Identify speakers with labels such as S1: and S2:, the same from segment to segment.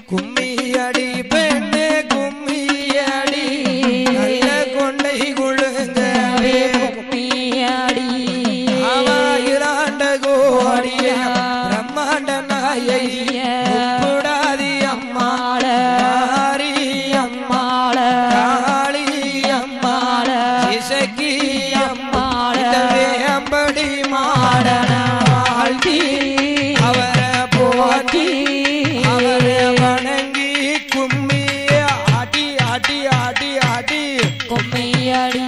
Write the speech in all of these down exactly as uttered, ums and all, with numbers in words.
S1: கும்மியடி பெண்ணே கும்மியடி நல்ல கொண்டை குழுங்கடி
S2: கும்மியடி
S1: ஆவாயிராண்ட கோடிய பிரம்மாண்ட நாயை கூடாதி அம்மாள மாரி அம்மாள காளி அம்மாள இசக்கி அம்மாள வேம்படி மாடன வாழ்த்தி அவரை போற்றி அவரை வணங்கி கும்மி அடி அடி அடி அடி
S2: கும்மியடி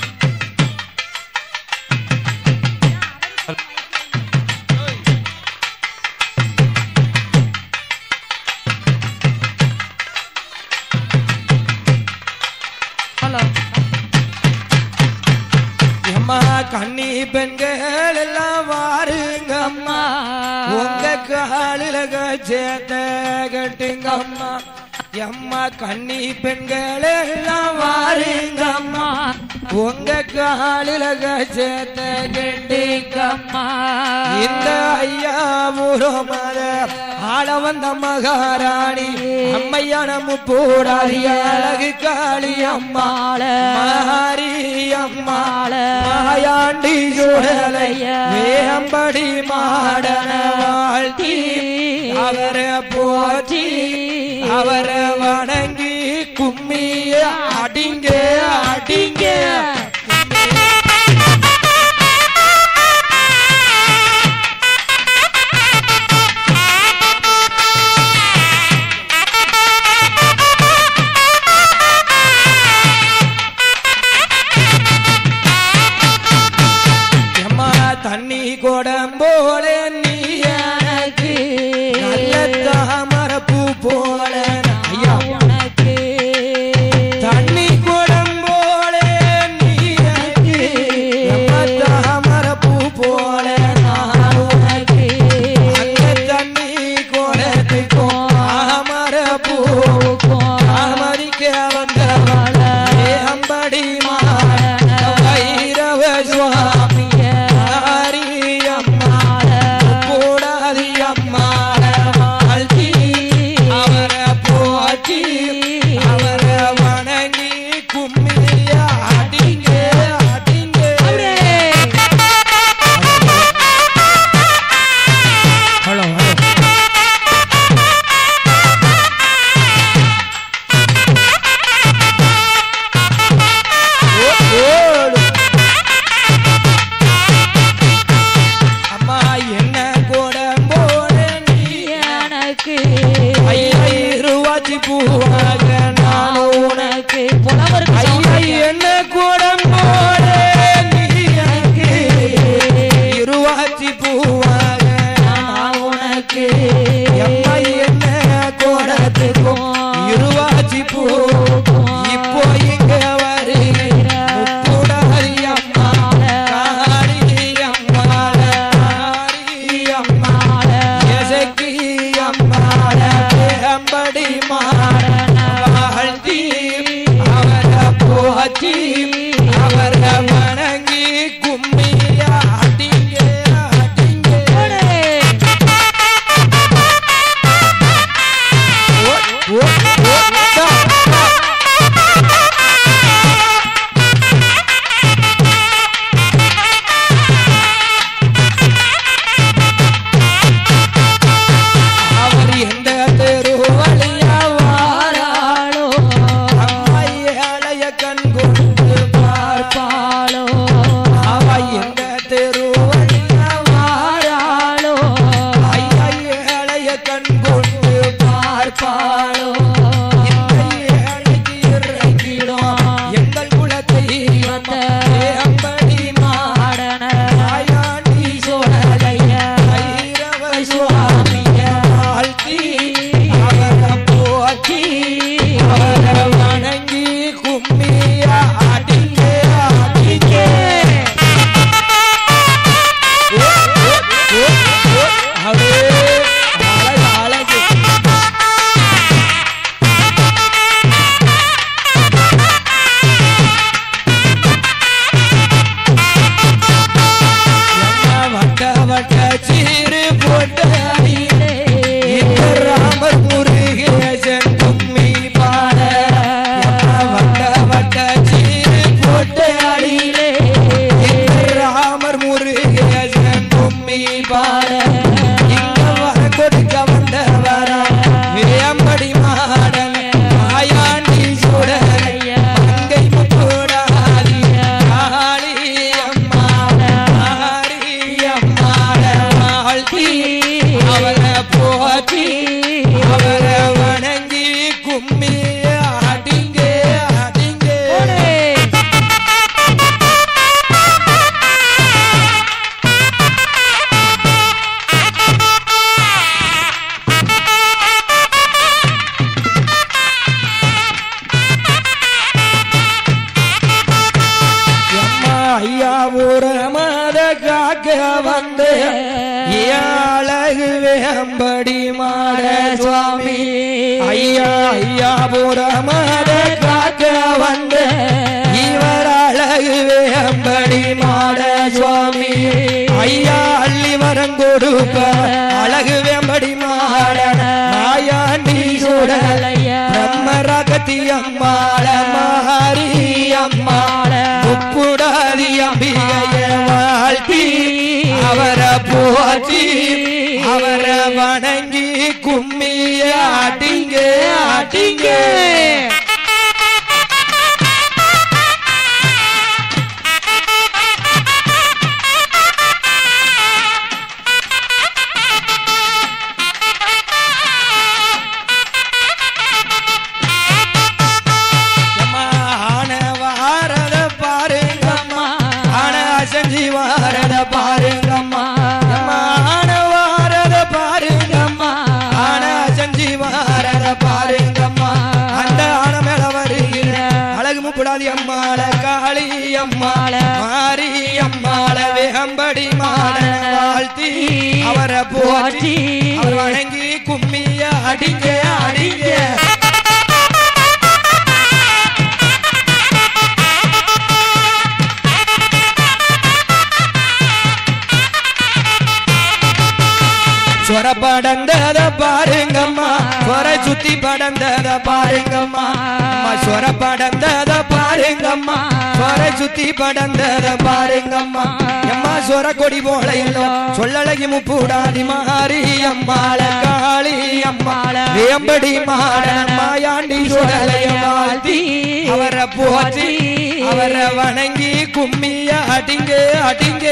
S1: அம்மா கண்ணி பெண்கள் எல்லாம் வாருங்க அம்மா உங்க காலில சேர்த்த கட்டுங்க அம்மா அம்மா கண்ணி பெண்கள் எல்லாம் வாருங்க அம்மா உங்க காலில சேர்த்த கட்டுங்க அம்மா இந்த ஐயா முருமத ஆள வந்த மகாராணி அம்மையான முப்பூடாதி அழகு காளி அம்மாள மாரி அம்மாள மாயாண்டி சுடலைய வேம்படி மாடன வாழ்த்தி அவரை போற்றி அவரை வணங்கி கும்மிய அடிங்க அடிங்க தண்ணி கொடம்போல நீ எனக்கு நல்ல தாமரப்பூ போல ஐயா உனக்கு தண்ணி கொடம்போல நீ எனக்கு தாமரப்பூ போல நான் உனக்கு அந்த தண்ணி கொடத்துக்கும் தாமரப்பூக்கும் தாமரிக்க வந்தவள அம்படி மாட வைரவ சுவாமி என்ன கூடம் போல நீ எனக்கு இருவாச்சி பூவாக நான் உனக்கு எம்மா என்ன கூடத்துக்கும் இருவாச்சி பூ இப்போ இங்க வருகிற முப்புடாரி அம்மாள காரி அம்மாள காரி அம்மாள எசக்கி அம்மாள அம்படி மாடன வாழ்த்தி போற்றி அவரை வணங்கி கும்மிய அடிங்க அடிங்க அவர் எந்த தெரு வழியா வாராளோ அம்மையாளைய கண் கொண்டு பார்ப்பாளோ அவ எந்த தெரு வழியா வாராளோ ஐயாளைய கண் கொண்டு பார்ப்பாளோ இந்த ஏழைக்கு இறக்கிடும் எங்கள் குலத்தை வந்த அம்படி மாடன ஆயாண்டி சோழலைய ஐரவ சுவாமிய வாழ்த்தி அவரை போற்றி அவரை வணங்கி கும்மிய அடிங்க அடிங்க அழகு அழகு
S2: சுவாமி
S1: ஐயா ஐயா புறமத காக்க வந்த இவர் அழகு வேம்படி மாட சுவாமி ஐயா அள்ளி வரம் கொடுப்ப அழகு வேம்படி மாட மாயாண்டி சுடலைய பிரம்மராகத்தி அம்மாள மாரி அம்மாள முப்புடாதி அம்பிகைய வாழ்த்தி அவரை போற்றி அவரை வணங்கி கும்மிய ஆட்டிங்க ஆட்டிங்க வாரத பாருங்கம்மா வாரத பாருங்கம்மா ஆன செஞ்சி வாரத பாருங்கம்மா அந்த ஆன மேல வருகிற அழகு முப்புடாதி அம்மாள காளி அம்மாள மாரி அம்மாள வேம்படி மாட வாழ்த்தி அவரை போற்றி அவர் வணங்கி கும்மிய அடிங்க அடிங்க சொர படந்தத பாருங்கம்மா சொர சுத்தி படந்தத பாருங்கம்மா சொர படந்தத பாருங்கம்மா சொர சுத்தி படந்தத பாருங்கம்மா எம்மா சொர கொடி போல எல்லாம் சொல்லழகி முப்புடாதி மாரி அம்மாள காளி அம்மாள வேம்படி மாட மாயாண்டி சுடலைய வாழ்த்தி அவரை போற்றி அவரை வணங்கி கும்மிய அடிங்க அடிங்க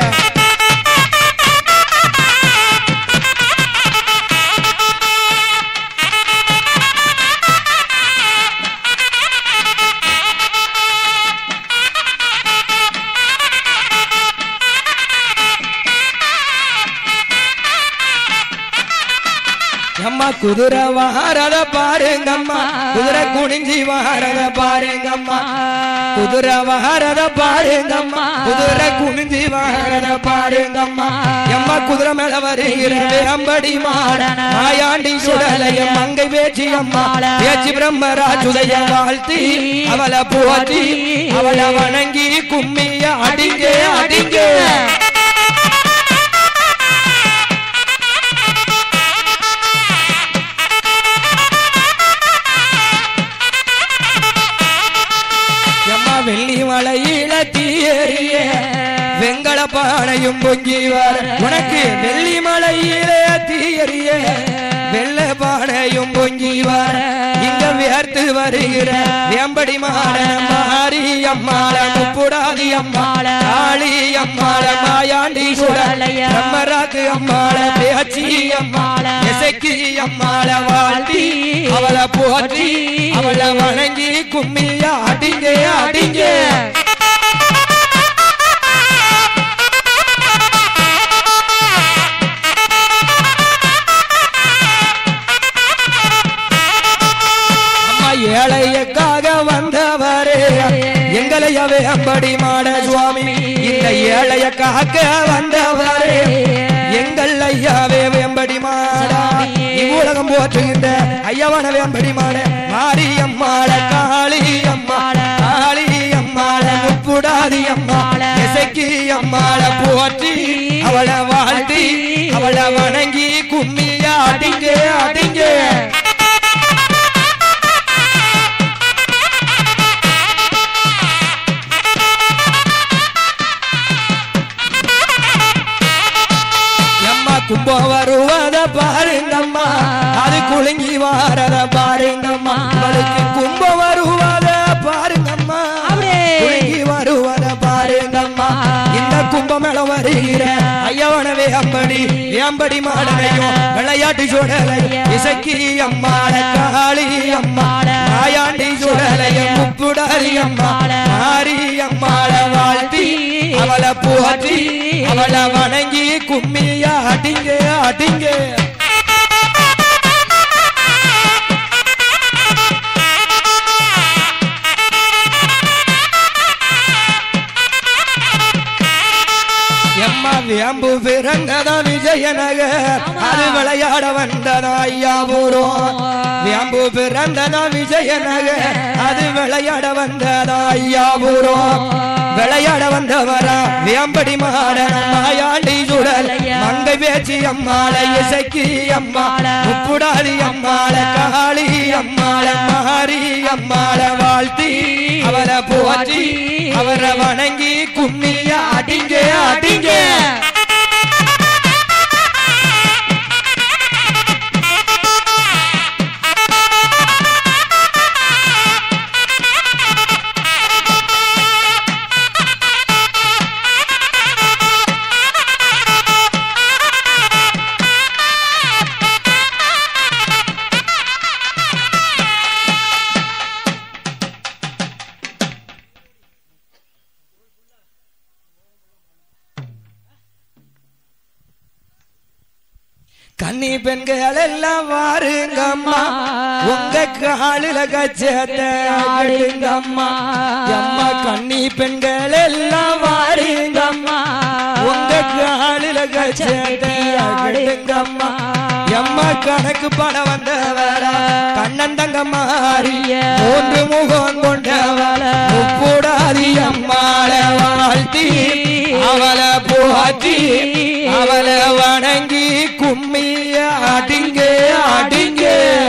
S1: அம்மா குதிரை வாரத பாருங்கம்மா குதிரை குனிஞ்சி வாரத பாருங்கம்மா குதிரை வாரத பாருங்கம்மா குதிரை குனிஞ்சி வாரத பாருங்கம்மா எம்மா குதிரை மேல வருகிற வேம்படி மாட மாயாண்டி சுடலைய மங்கை பேச்சி அம்மா பேச்சி பிரம்மராஜுடைய வாழ்த்தி அவளை போற்றி அவளை வணங்கி கும்மிய அடிங்க அடிங்க வெள்ளி மலையில தீயறிய வெங்கல பானையும் பொங்கி வர உனக்கு வெள்ளி மலையில தீயறிய வெள்ள பானையும் பொங்கி வர இங்க வியர்த்து வருகிற வேம்படி மாட மாரி அம்மாள முப்புடாதி அம்மாள காளி அம்மாள மாயாண்டி சுடலைய பிரம்மராக்கு அம்மாள பேச்சி அம்மாள இசைக்கு அம்மாள வாழ்த்தி அவளை போற்றி அவளை வணங்கி கும்மிய அடிங்க அடிங்க ஏழையக்காக வந்தவரே எங்களையவே அம்படி மாட சுவாமி இந்த ஏழையக்காக வந்தவரே எங்கள் ஐயாவே வேம்படி மாடா இவ்வுலகம் போற்றுகின்ற ஐயவன வேம்படி மாட மாரி அம்மாள காளி அம்மாள காளி அம்மாள முப்புடாதி அம்மாள இசைக்கு அம்மாள போற்றி அவளை வாழ்த்தி அவளை வணங்கி கும்மிய அடிங்க அடிங்க கும்ப வருவத பாருங்கம்மா அது குலுங்கி வாரத பாருங்கம்மா அவளுக்கு கும்ப வருவத பாருங்கம்மா குலுங்கி வருவத பாருங்கம்மா இந்த கும்பமேள வருகிற ஐயவன வேம்படி வேம்படி மாடனையும் விளையாட்டு சுடலை இசைக்கு அம்மாள காளி அம்மாள மாயாண்டி சுடலைய முப்புடாரி அம்மாள மாரி அம்மாள வாழ்த்தி அவளை போற்றி அவளை வணங்கி கும்மிய அடிங்க அடிங்க எம்மா வேம்பு பிறந்ததா விஜயநகர் அது விளையாட வந்ததா ஐயாபுரம் வேம்பு பிறந்ததா விஜயநகர் அது விளையாட வந்ததா ஐயாபுரம் விளையாட வந்தவரா வேம்படி மாடன் மாயாண்டி சுடல் மங்கை பேச்சி அம்மாள இசைக்கு அம்மாள உப்புடாதி அம்மாள காளி அம்மாள மாரி அம்மாள வாழ்த்தி அவரை போற்றி அவரை வணங்கி கும்மிய அடிங்க அடிங்க கன்னி பெண்கள் எல்லாம் வாருங்கம்மா உங்க காலில கச்சேத்த ஆடுங்கம்மா அம்மா கன்னி பெண்கள் எல்லாம் வாருங்கம்மா உங்க காலில கச்சேத்த ஆடுங்கம்மா எம்மா கணக்கு பட வந்தவரா கண்ணன் தங்க மாறிய மூன்று முகம் கொண்டவள உப்புடாதி அம்மாள வாழ்த்தி அவளை போற்றி அவளை வணங்கி கும்மிய அடிங்க அடிங்க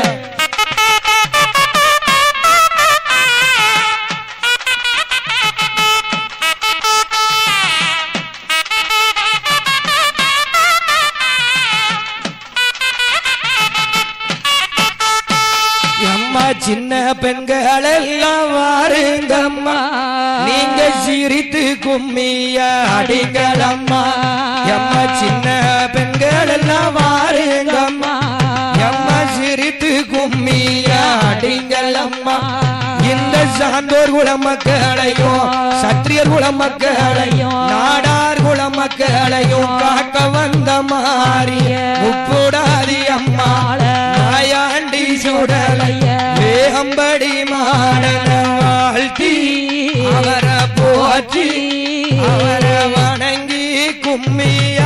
S1: சின்ன பெண்கள் எல்லாம் வாருங்கம்மா நீங்க சிரித்து கும்மிய அடிங்களம்மா எம்மா சின்ன பெண்கள் எல்லாம் வாருங்கம்மா எம்மா சிரித்து கும்மிய அடிங்களம்மா இந்த சான்றோர் குல மக்களையும் சத்திரியர் குல மக்களையும் நாடார் குல மக்களையும் காக்க வந்த மாறிய உப்புடாதி அம்மாள மாயாண்டி சுடலைய வேகம்படி மாடன வாழ்த்தி அவரை போற்றி அவரை வணங்கி கும்மி